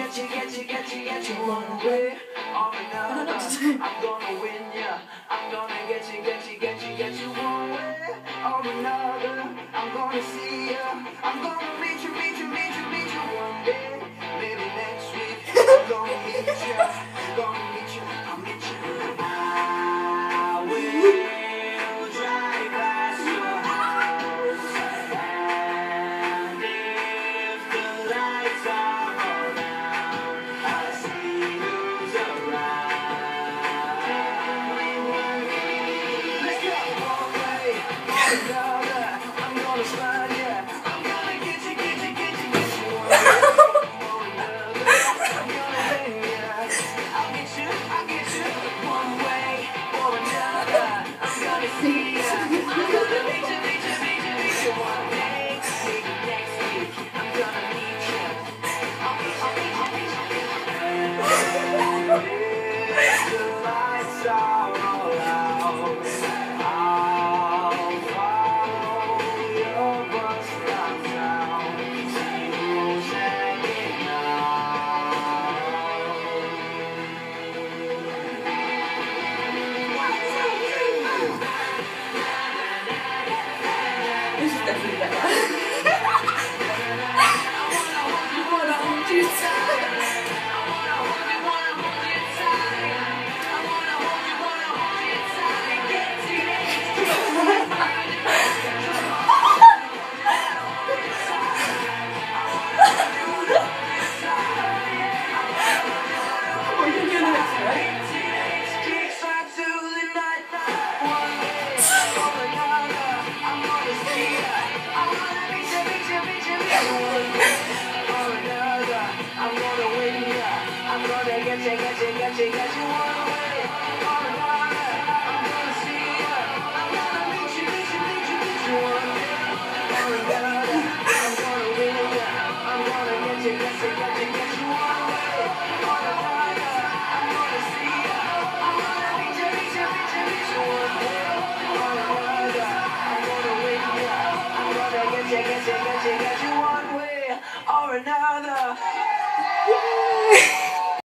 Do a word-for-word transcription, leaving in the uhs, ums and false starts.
get you, get you, get you, get you one way or another. I'm gonna win ya. I'm gonna get you, get you, get you, get you one way or another. I'm gonna see ya. I'm gonna meet you, meet you, meet you, meet you one day. Maybe next week. I'm gonna meet ya. I'm gonna meet you. I'll meet you. I will drive past your house, and if the lights are all down, I'll see who's around. Let's go one way or another. I'm gonna find ya. I'm gonna get you, get you, get you, get you one way or another. I'm gonna win ya. I'll get you, I'll get you one way or another. I'm gonna see ya. I'm gonna meet you, meet you, meet you, meet you one day. Maybe next week. I'm gonna meet you. I'll meet you, meet you, meet you, meet you. If the lights are all out, I'll follow your bus downtown. See who's hanging out. This is definitely better. You wanna hold you tight. Oh, you can do the next one, right? I'm gonna win ya. I'm gonna get you, get you, get you, get